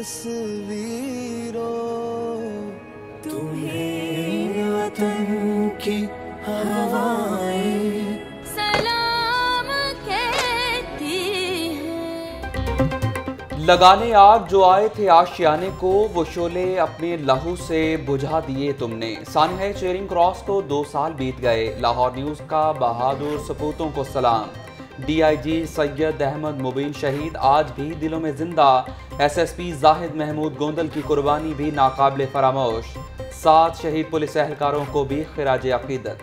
तस्वीरों, तुम्हें वतन की हवाएं सलाम कहती हैं। लगाने आग जो आए थे आशियाने को, वो शोले अपने लहू से बुझा दिए तुमने। सानिया चेरिंग क्रॉस को 2 साल बीत गए। लाहौर न्यूज़ का बहादुर सपूतों को सलाम। DIG सैयद अहमद मुबीन शहीद आज भी दिलों में जिंदा। SSP जाहिद महमूद गोंदल की कुर्बानी भी नाकाबिले फरामोश। 7 शहीद पुलिस एहलकारों को भी खिराज अकीदत।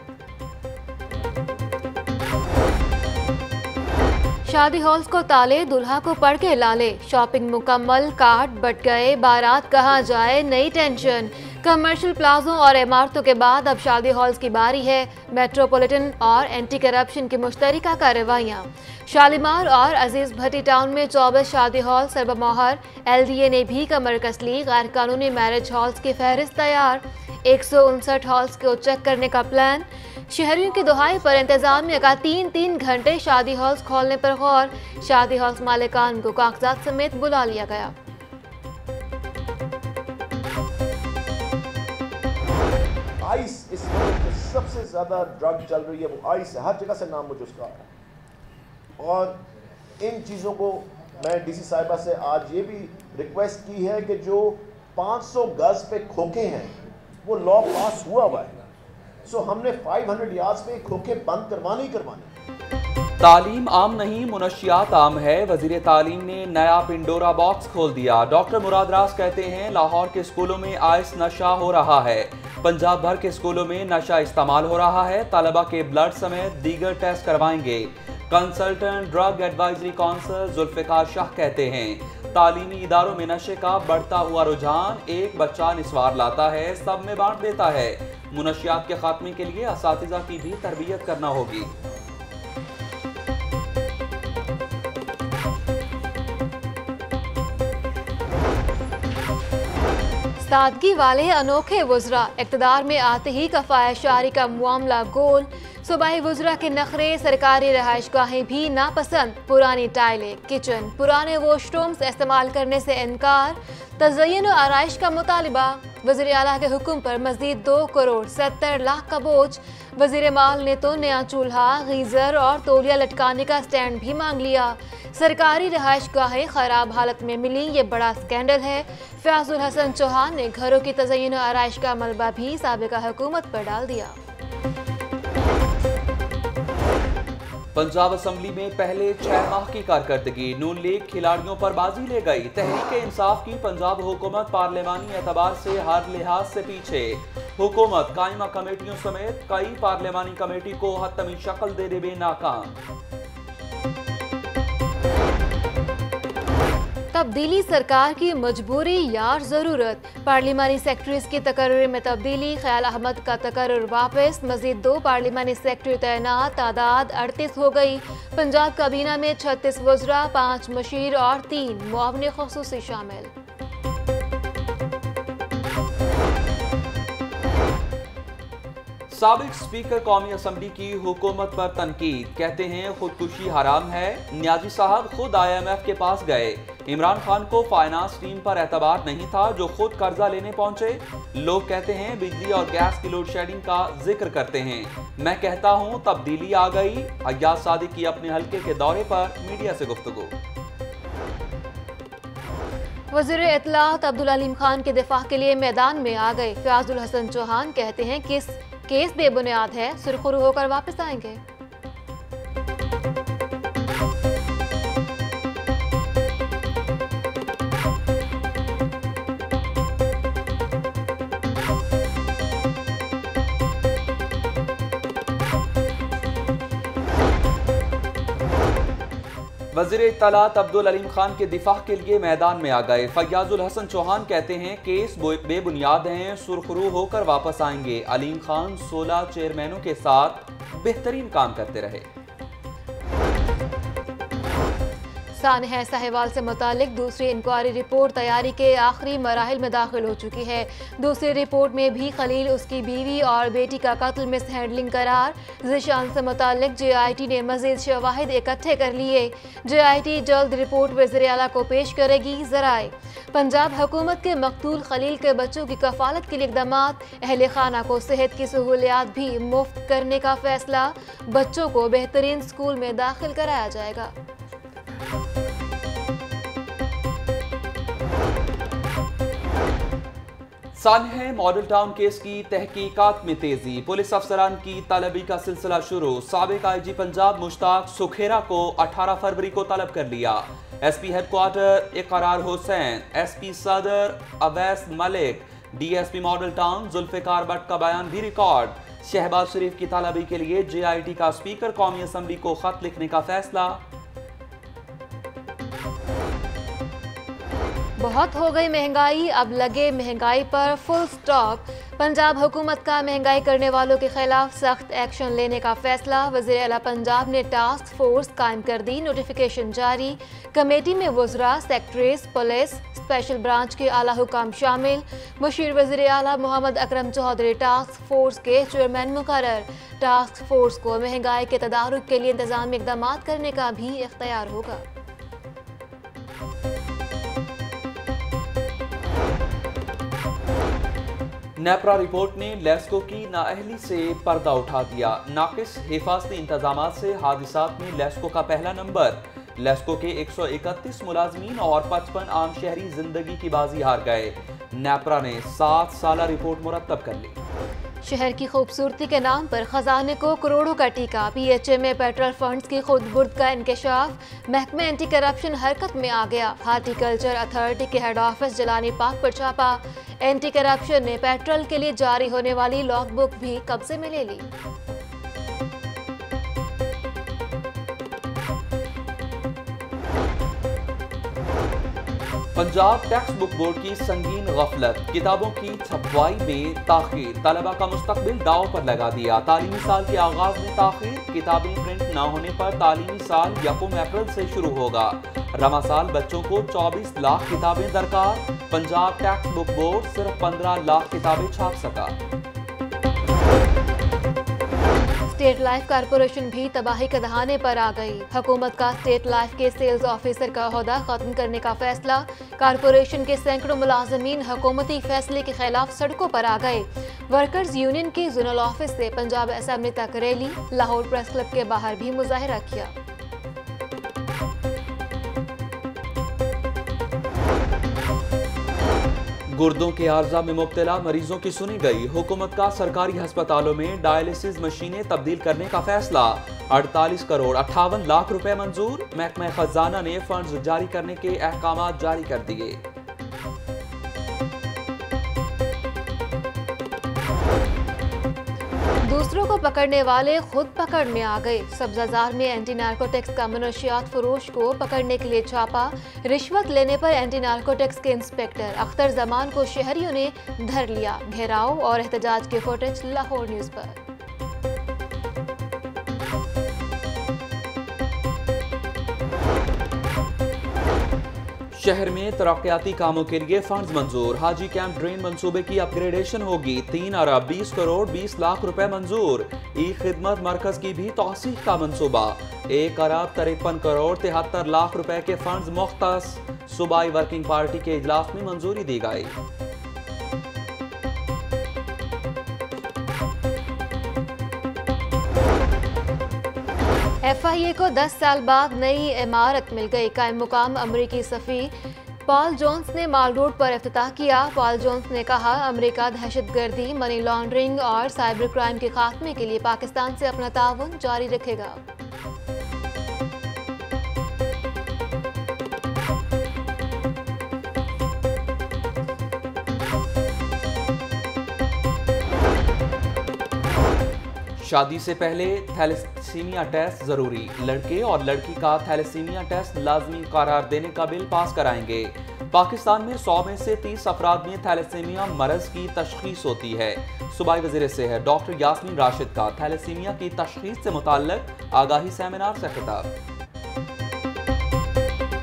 शादी हॉल्स को ताले, दुल्हा को पड़ के लाले। शॉपिंग मुकम्मल, कार्ड बट गए, बारात कहाँ जाए नई टेंशन। कमर्शियल प्लाजों और इमारतों के बाद अब शादी हॉल्स की बारी है। मेट्रोपॉलिटन और एंटी करप्शन की मुश्तरका कार्रवाइयाँ। शालीमार और अजीज भट्टी टाउन में 24 शादी हॉल सरबमोहर। LDA ने भी कमर कस ली। गैर कानूनी मैरिज हॉल्स की फहरिस्त तैयार। 159 हॉल्स को चेक करने का प्लान। शहरियों की दुहाई पर इंतजामिया का 3-3 घंटे शादी हॉल्स खोलने पर गौर। शादी हॉल्स मालिकान को कागजात समेत बुला लिया गया। आइस इस वक्त सबसे ज्यादा ड्रग चल रही है, वो आइस है। हर जगह से नाम मुझे उसका है। और इन चीज़ों को मैं DC साहिबा से आज ये भी रिक्वेस्ट की है कि जो 500 गज पे खोखे हैं वो लॉ पास हुआ है, सो हमने 500 यार्ड्स पे खोखे बंद करवानी करवानी। तालीम आम नहीं, मुनशियात आम है। वजीर तालीम ने नया पिंडोरा बॉक्स खोल दिया। डॉक्टर मुराद राज कहते हैं लाहौर के स्कूलों में आइस नशा हो रहा है। पंजाब भर के स्कूलों में नशा इस्तेमाल हो रहा है। तलबा के ब्लड समेत दीगर टेस्ट करवाएंगे। Consultant drug advisory council Zulfiqar Shah कहते हैं तालीमी इदारों में नशे का बढ़ता हुआ रुझान। एक बच्चा निस्वार लाता है, सब में बांट देता है। मुनशियात के खात्मे के लिए असातिज़ा की भी तरबियत करना होगी। सादगी वाले अनोखे वुज़रा, इक़्तिदार में आते ही कफ़ायशारी का मामला गोल। सूबाई वुज़रा के नखरे, सरकारी रहायशगाहें भी नापसंद। पुरानी टाइलें, किचन, पुराने वॉशरूम्स इस्तेमाल करने से इनकार। तज़य्युन और आराइश का मुतालिबा। वज़ीर आला के हुक्म पर मज़ीद 2 करोड़ 70 लाख का बोझ। वज़ीर माल ने तो नया चूल्हा, गीज़र और तौलिया लटकाने का स्टैंड भी मांग लिया। सरकारी रहायशगाहें खराब हालत में मिली, ये बड़ा स्कैंडल है। फयाजुल हसन चौहान ने घरों की तज़य्युन और आराइश का मलबा भी साबिका हुकूमत पर डाल दिया। पंजाब असम्बली में पहले 6 माह की कारकर्दगी। नून लीग खिलाड़ियों पर बाजी ले गई। तहरीक इंसाफ की पंजाब हुकूमत पार्लिमानी एतबार से हर लिहाज से पीछे। हुकूमत कायमा कमेटियों समेत कई पार्लिमानी कमेटी को हतमी शक्ल देने में नाकाम। तब्दीली सरकार की मजबूरी यार ज़रूरत। पार्लिमानी सेक्रेटरीज की तकर्री में तब्दीली। ख्याल अहमद का तकर्र वापस। मजीद 2 पार्लिमानी सेक्रेटरी तैनात। तादाद 38 हो गई। पंजाब काबीना में 36 वज़रा, 5 मशीर और 3 मुआवने ख़ुसूसी शामिल। साबिक स्पीकर कौमी असम्बली की हुकूमत पर तनकीद। कहते हैं खुदकुशी हराम है। नियाजी साहब खुद IMF के पास गए। इमरान खान को फाइनेंस टीम पर एतबार नहीं था जो खुद कर्जा लेने पहुंचे। लोग कहते हैं बिजली और गैस की लोड शेडिंग का जिक्र करते हैं। मैं कहता हूं तब्दीली आ गई। अय्याज सादिक की अपने हल्के के दौरे पर मीडिया से गुफ्तगू। वज़ीर इत्तलात अब्दुल अलीम खान के दिफा के लिए मैदान में आ गए। फयाजुल हसन चौहान कहते हैं किस केस बेबुनियाद है, सुरखरू होकर वापस आएंगे। वज़ीर इत्तलात अब्दुल अलीम खान के दिफा के लिए मैदान में आ गए। फयाजुल हसन चौहान कहते हैं केस बेबुनियाद हैं, सुरखरू होकर वापस आएंगे। अलीम खान 16 चेयरमैनों के साथ बेहतरीन काम करते रहे। सानहा साहिवाल से मुतालिक दूसरी इंक्वायरी रिपोर्ट तैयारी के आखिरी मराहिल में दाखिल हो चुकी है। दूसरी रिपोर्ट में भी खलील, उसकी बीवी और बेटी का कत्ल मिस हैंडलिंग करार। ज़ीशान से मुतालिक JIT ने मज़ीद शवाहिद इकट्ठे कर लिए। JIT जल्द रिपोर्ट वज़ीर आला को पेश करेगी। ज़राए पंजाब हुकूमत के मकतूल खलील के बच्चों की कफालत के लिए इक़दामात। अहले खाना को सेहत की सहूलियात भी मुफ्त करने का फैसला। बच्चों को बेहतरीन स्कूल में दाखिल कराया जाएगा। सानहा मॉडल टाउन केस की तहकीकात में तेजी। पुलिस अफसरान की तलबी का सिलसिला शुरू। साबिक IG पंजाब मुश्ताक सुखेरा को 18 फरवरी को तलब कर लिया। SP हेडक्वार्टर इकरार हुसैन, SP सदर Awais Malik, DSP Model Town Zulfiqar Bhatt का बयान भी रिकॉर्ड। शहबाज शरीफ की तलबी के लिए JIT का स्पीकर कौमी असम्बली को खत लिखने का फैसला। बहुत हो गई महंगाई, अब लगे महंगाई पर फुल स्टॉप। पंजाब हुकूमत का महंगाई करने वालों के खिलाफ सख्त एक्शन लेने का फैसला। वज़ीर आला पंजाब ने टास्क फोर्स कायम कर दी, नोटिफिकेशन जारी। कमेटी में वज़रा, सेक्रेटरीज, पुलिस, स्पेशल ब्रांच के आला हुकाम शामिल। मुशीर वज़ीर आला मोहम्मद अकरम चौधरी टास्क फोर्स के चेयरमैन मुकर्रर। टास्क फोर्स को महंगाई के तदारुक के लिए इंतजामी इक़दाम करने का भी इख्तियार होगा। नेपरा रिपोर्ट ने लेस्को की नाअहली से पर्दा उठा दिया। नाकिस हिफाजती इंतजामात से हादिसात में लेस्को का पहला नंबर। लेस्को के 131 मुलाजमीन और 55 आम शहरी जिंदगी की बाजी हार गए। नेपरा ने 7 साला रिपोर्ट मुरतब कर ली। शहर की खूबसूरती के नाम पर खजाने को करोड़ों का टीका। PHA में पेट्रोल फंड्स की खुदबुर्द का इंकशाफ। महकमा एंटी करप्शन हरकत में आ गया। हार्टिकल्चर अथॉरिटी के हेड ऑफिस जलानी पार्क पर छापा। एंटी करप्शन ने पेट्रोल के लिए जारी होने वाली लॉग बुक भी कब्जे में ले ली। पंजाब टेक्स्ट बुक बोर्ड की संगीन गफलत। किताबों की छपवाई में ताखीर, तलबा का मुस्तकबिल दांव पर लगा दिया। तालीमी साल के आगाज में ताखीर, किताबें प्रिंट न होने पर तालीमी साल 1 अप्रैल से शुरू होगा। रमा साल बच्चों को 24 लाख किताबें दरकार। पंजाब टेक्स्ट बुक बोर्ड सिर्फ 15 लाख किताबें छाप सका। स्टेट लाइफ कारपोरेशन भी तबाही के दहाने पर आ गई। हुकूमत का स्टेट लाइफ के सेल्स ऑफिसर का ओहदा खत्म करने का फैसला। कारपोरेशन के सैकड़ों मुलाजमीन हुकूमती फैसले के खिलाफ सड़कों पर आ गए। वर्कर्स यूनियन के जोनल ऑफिस से पंजाब असेंबली तक रैली। लाहौर प्रेस क्लब के बाहर भी मुजाहिरा किया। गुर्दों के आर्जा में मुब्तला मरीजों की सुनी गई। हुकूमत का सरकारी अस्पतालों में डायलिसिस मशीनें तब्दील करने का फैसला। 48 करोड़ 58 लाख रुपए मंजूर। महकमा खजाना ने फंड्स जारी करने के अहकाम जारी कर दिए। दूसरों को पकड़ने वाले खुद पकड़ में आ गए। सब्जाजार में एंटी नार्कोटिक्स का मनशियात फरोश को पकड़ने के लिए छापा। रिश्वत लेने पर एंटी नार्कोटिक्स के इंस्पेक्टर अख्तर जमान को शहरियों ने धर लिया। घेराव और एहतजाज के फुटेज लाहौर न्यूज पर। शहर में तरक्याती कामों के लिए फंड्स मंजूर। हाजी कैंप ड्रेन मंसूबे की अपग्रेडेशन होगी। 3 अरब 20 करोड़ 20 लाख रुपए मंजूर। ई खिदमत मरकज की भी तौसीह का मंसूबा। 1 अरब 53 करोड़ 73 लाख रुपए के फंड्स मुख्तस। सूबाई वर्किंग पार्टी के इजलास में मंजूरी दी गई। FIA को 10 साल बाद नई इमारत मिल गई। कायम मुकाम अमरीकी सफ़ीर पॉल जोन्स ने माल रोड पर इफ्तिताह किया। पॉल जोन्स ने कहा, अमेरिका दहशतगर्दी, मनी लॉन्ड्रिंग और साइबर क्राइम के खात्मे के लिए पाकिस्तान से अपना ताउन जारी रखेगा। शादी से पहले थैलेसीमिया टेस्ट जरूरी। लड़के और लड़की का थैलेसीमिया टेस्ट लाजमी करार देने का बिल पास कराएंगे। पाकिस्तान में 100 में से 30 अफराद में थैलेसीमिया मरज की तशखीस होती है। सूबाई वज़ीर सेहत डॉक्टर यास्मीन राशिद का थैलेसीमिया की तशखीस से मुताल्लिक आगाही सेमिनार से खिताब।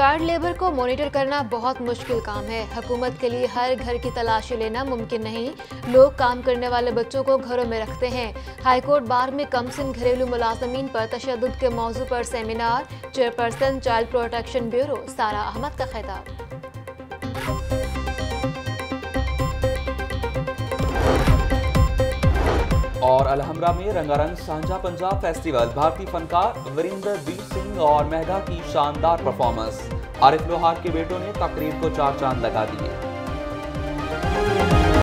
चाइल्ड लेबर को मॉनिटर करना बहुत मुश्किल काम है। हुकूमत के लिए हर घर की तलाशी लेना मुमकिन नहीं। लोग काम करने वाले बच्चों को घरों में रखते हैं। हाईकोर्ट बार में कमसिन घरेलू मुलाजमीन पर तशद्दुद के मौजू पर seminar. Chairperson child protection bureau Sara Ahmed का खिताब। और अलहमरा में रंगारंग सांझा पंजाब फेस्टिवल, भारतीय फनकार वरिंदर बीर सिंह और मेहगा की शानदार परफॉर्मेंस। आरिफ लोहार के बेटों ने तकरीब को 4 चांद लगा दिए।